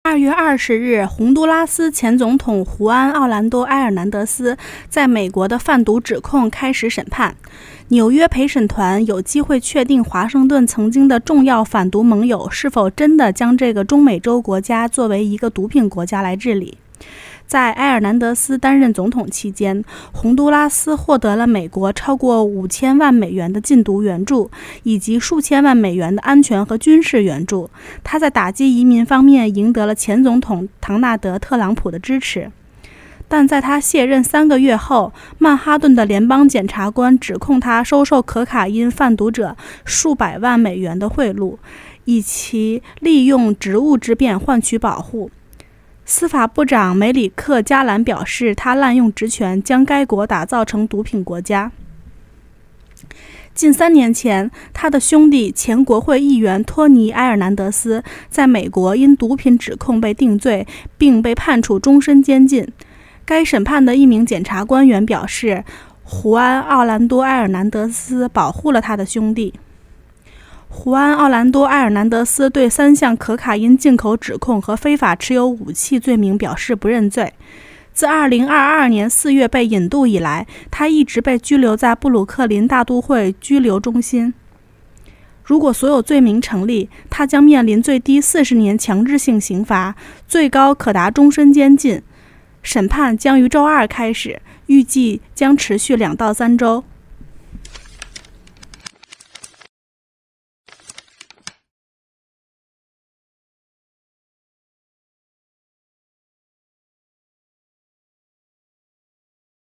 2月20日，洪都拉斯前总统胡安·奥兰多·埃尔南德斯在美国的贩毒指控开始审判。纽约陪审团有机会确定华盛顿曾经的重要反毒盟友是否真的将这个中美洲国家作为一个毒品国家来治理。在埃尔南德斯担任总统期间，洪都拉斯获得了美国超过5000万美元的禁毒援助，以及数千万美元的安全和军事援助。他在打击移民方面赢得了前总统唐纳德·特朗普的支持。但在他卸任3个月后，曼哈顿的联邦检察官指控他收受可卡因贩毒者数百万美元的贿赂，以其利用职务之便换取保护。司法部长梅里克·加兰表示，他滥用职权，将该国打造成毒品国家。近3年前，他的兄弟前国会议员托尼·埃尔南德斯在美国因毒品指控被定罪，并被判处终身监禁。该审判的一名检察官员表示，胡安·奥兰多·埃尔南德斯保护了他的兄弟。胡安·奥兰多·埃尔南德斯对3项可卡因进口指控和非法持有武器罪名表示不认罪。自2022年4月被引渡以来，他一直被拘留在布鲁克林大都会拘留中心。如果所有罪名成立，他将面临最低40年强制性刑罚，最高可达终身监禁。审判将于周2开始，预计将持续2到3周。